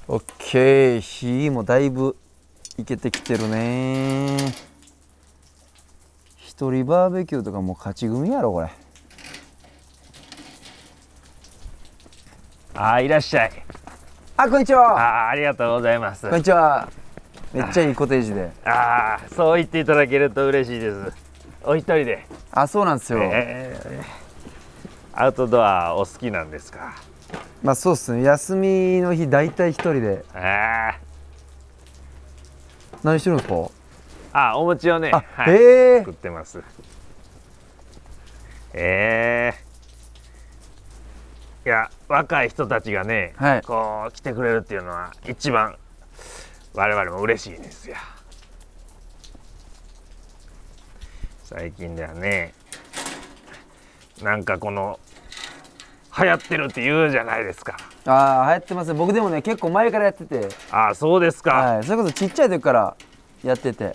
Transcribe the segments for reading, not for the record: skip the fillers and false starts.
オッケー、火もだいぶいけてきてるね。一人バーベキューとかもう勝ち組やろこれ。 いらっしゃい。 あ、こんにちは。 ありがとうございます。 こんにちは。めっちゃいいコテージで。 そう言っていただけると嬉しいです。お一人で。 そうなんですよ。 アウトドアお好きなんですか？ まあそうっすね。休みの日だいたい一人で。何してるんですか？ お餅をね、作ってます。いや、若い人たちがね、こう来てくれるっていうのは一番我々も嬉しいですよ。最近ではね、なんかこの流行ってるって言うじゃないですか。 流行ってますね。僕でもね、結構前からやってて。 そうですか。 それこそちっちゃい時からやってて。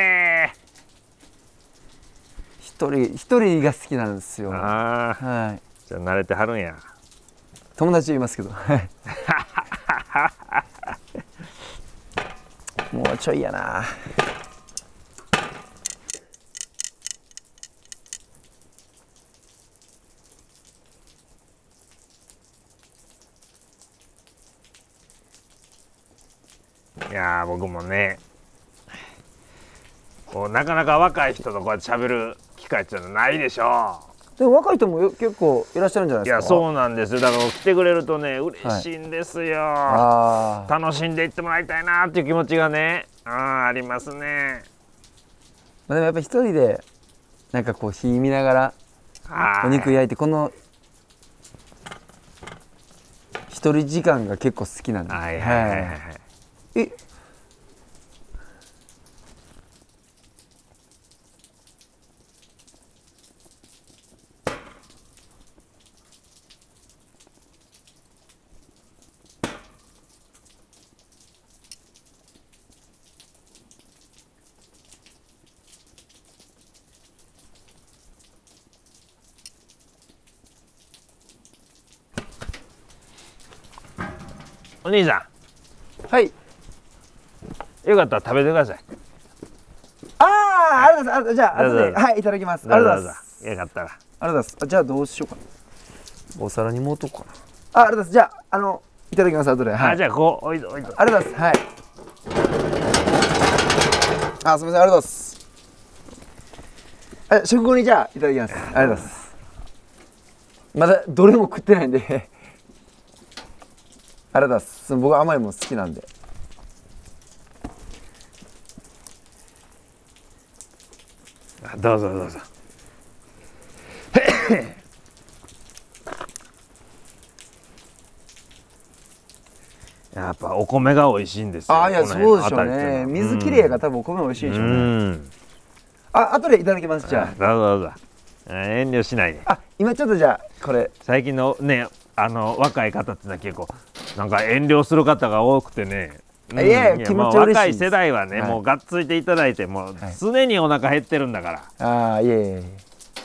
一人が好きなんですよ。じゃあ慣れてはるんや。 友達いますけど。もうちょいやな。 いや僕もね、こうなかなか若い人とこうやって喋る機会っていうのはないでしょう。 でも若い人も結構いらっしゃるんじゃないですか？ いや、そうなんですよ。だから来てくれるとね、嬉しいんですよ。楽しんでいってもらいたいなっていう気持ちがね、ありますね。 でもやっぱ一人でなんかこう火見ながらお肉焼いて、この一人時間が結構好きなんです。 お兄さん。はい。よかったら食べてください。 ありがとうございます。じゃあ後で、はい、いただきます。ありがとうございます。 よかったら。 ありがとうございます。じゃあどうしようかな。お皿に盛っとこうかな。ありがとうございます。じゃあいただきます。後で。 じゃあこう置いと。ありがとうございます。はい。すみません。ありがとうございます。食後にじゃあいただきます。ありがとうございます。まだどれも食ってないんで。ありがとうございます。僕は甘いもの好きなんで。 どうぞどうぞ。やっぱお米が美味しいんですよ。 いや、そうでしょうね。水きれいやから多分お米美味しいでしょうね。後でいただきます。じゃあ。 どうぞどうぞ。遠慮しないで。 今ちょっとじゃあこれ。 最近のね、若い方ってのは結構なんか遠慮する方が多くてね。 いや、気持ち嬉しいです。 若い世代はね、もうがっついていただいて、もう常にお腹減ってるんだから。 いえいえ。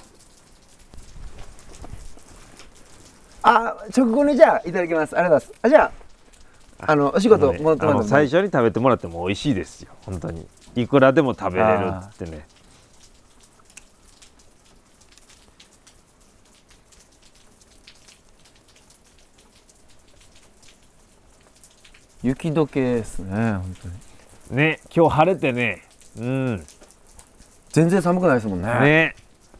直後にじゃあいただきます。ありがとうございます。じゃあお仕事戻ってもらっても。 最初に食べてもらっても美味しいですよ。本当にいくらでも食べれるってね。 雪解けですね、本当に。 ね、今日晴れてね。 全然寒くないですもんね。 ね。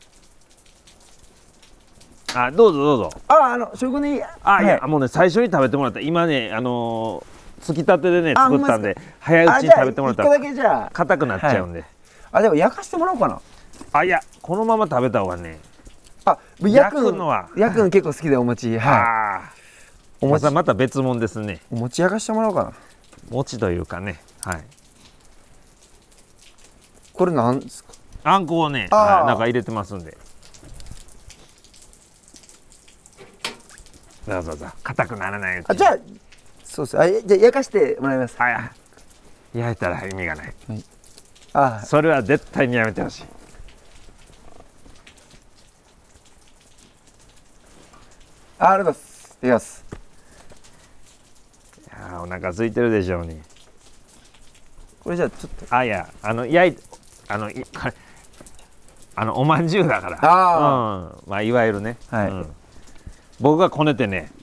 どうぞどうぞ。 食後に。 いや、もうね、最初に食べてもらった。今ね、つきたてでね、作ったんで、早いうちに食べてもらったら。 一個だけじゃあ。 硬くなっちゃうんで。 でも焼かしてもらおうかな。 いや、このまま食べた方がね。 焼くのは。焼くの結構好きで、お餅。お餅また別物ですね。 お餅焼かしてもらおうかな。 餅というかね。 これなんですか？ あんこをね、中入れてますんで。どうぞどうぞ。硬くならないうちに。 じゃあ、そうです。じゃあ焼かしてもらいます。 焼いたら意味がない。それは絶対にやめてほしい。 ありがとうございます。いきます。 お腹空いてるでしょうに。 これじゃあちょっと、 いや焼いおまんじゅうだから。まあいわゆるね、 はい、 僕がこねてね、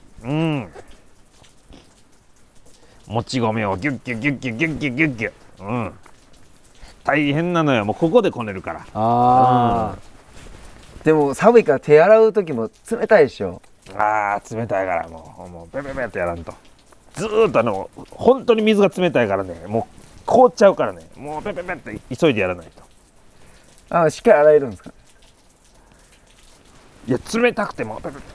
もち米をギュッギュッギュッギュッギュッギュッギュッギュッ、大変なのよ。もうここでこねるから。 でも寒いから手洗う時も冷たいでしょ。 冷たいからもうペペペってやらんと。ずーっと本当に水が冷たいからね、もう凍っちゃうからね、もうペペペって急いでやらないと。 しっかり洗えるんですか？ いや、冷たくてもペペペ。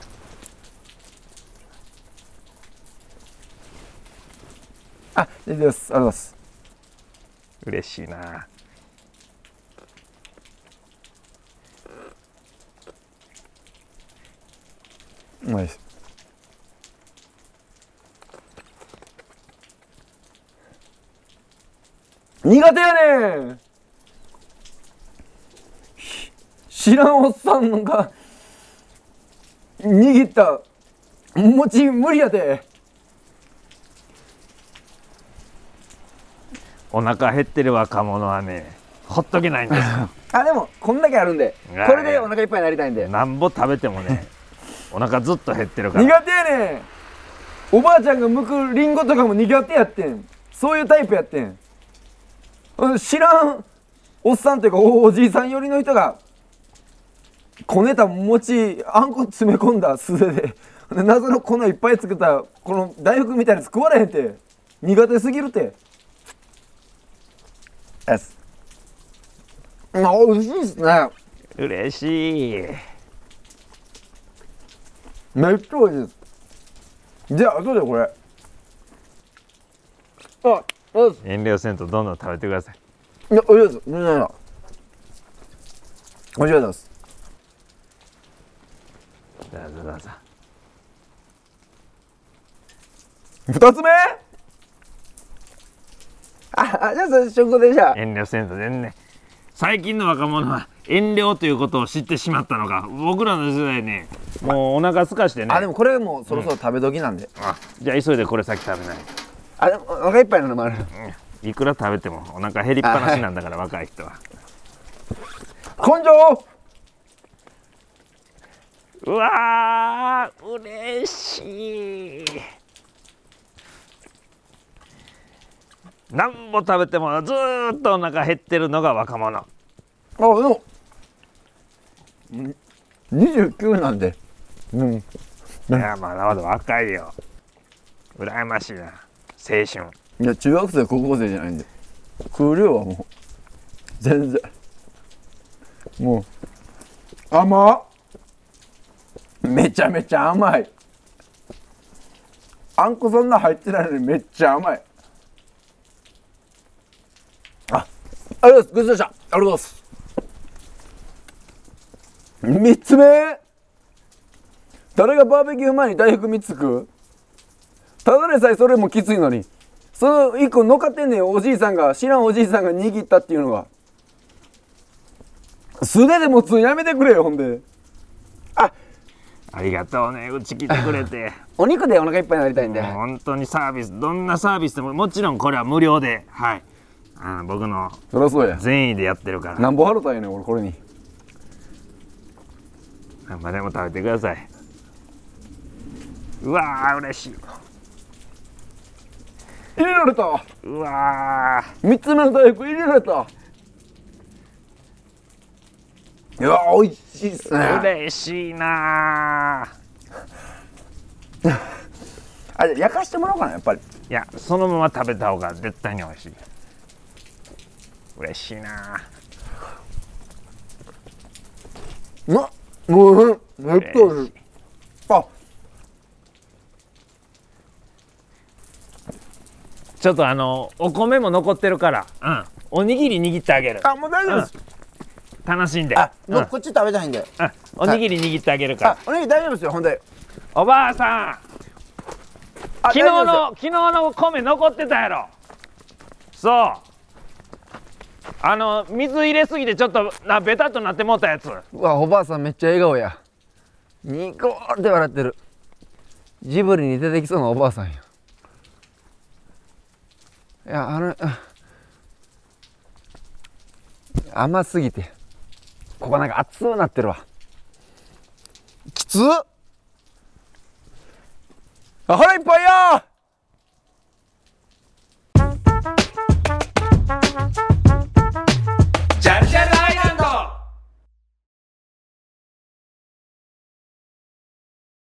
出てます。ありがとうございます。 嬉しいな。 うまいです。苦手やねん。知らんおっさんが握った餅無理やで。 お腹減ってる若者はね、ほっとけないんですよ。 でもこんだけあるんで、これでお腹いっぱいになりたいんで。 なんぼ食べてもね、お腹ずっと減ってるから。 苦手やねん。おばあちゃんが剥くリンゴとかも苦手やってん。そういうタイプやってん。知らんおっさんというかおじいさん寄りの人がこねた餅あんこ詰め込んだ素手で謎の粉いっぱい作ったこの大福みたいなやつ食われへんて。苦手すぎるて。美味しいっすね。 嬉しい。 めっちゃ美味しいです。じゃあ後でこれ遠慮せんとどんどん食べてください。 いや、美味しいです。美味しいです。 どうぞどうぞ。 2つ目。じゃあそれ食でじゃあ。 遠慮せんと全然。最近の若者は遠慮ということを知ってしまったのか。僕らの時代ね、もうお腹空かしてね。 でもこれもうそろそろ食べ時なんで。 じゃあ急いでこれ先食べない。 でもお腹いっぱいなのもある。 いくら食べてもお腹減りっぱなしなんだから、若い人は。 根性。 うわー、嬉しい。なんぼ食べてもずーっとお腹減ってるのが若者。 でも29なんで。 いや、まだまだ若いよ。羨ましいな。青春。 いや、中学生高校生じゃないんで食う量はもう全然もう甘っ。めちゃめちゃ甘い。あんこそんな入ってないのにめっちゃ甘い。ありがとうございました。ありがとうございます。3つ目。誰がバーベキュー前に大福3つ食う？ただでさえそれもきついのに、その1個乗っかってんねん。おじいさんが、知らんおじいさんが握ったっていうのが。素手で持つのやめてくれよ。ほんでありがとうね、うち来てくれて。 お肉でお腹いっぱいになりたいんで。 本当にサービス、どんなサービスでももちろんこれは無料で、はい、僕のそりゃそうや。 善意でやってるから。 なんぼ払ったんやねん俺これに。 何までも食べてください。うわー、嬉しい。 入れられた。 うわー、3つ目の大福入れられた。いやー、美味しいっすね。 嬉しいなー。焼かしてもらおうかな、やっぱり。 いや、そのまま食べた方が絶対に美味しい。嬉しいなもうめっちゃ美味しい。 ちょっとお米も残ってるから、おにぎり握ってあげる。 もう大丈夫です。 楽しんで。 もうこっち食べたいんで。 おにぎり握ってあげるから。 おにぎり大丈夫ですよ、ほんで。 おばあさん、昨日の米残ってたやろ。そう、水入れすぎてちょっとベタっとなってもうたやつ。 うわ、おばあさんめっちゃ笑顔や。ニコーって笑ってる。ジブリに出てきそうなおばあさんや。 いや甘すぎてここなんか熱くなってるわ。 きつっ。 あ、腹いっぱいや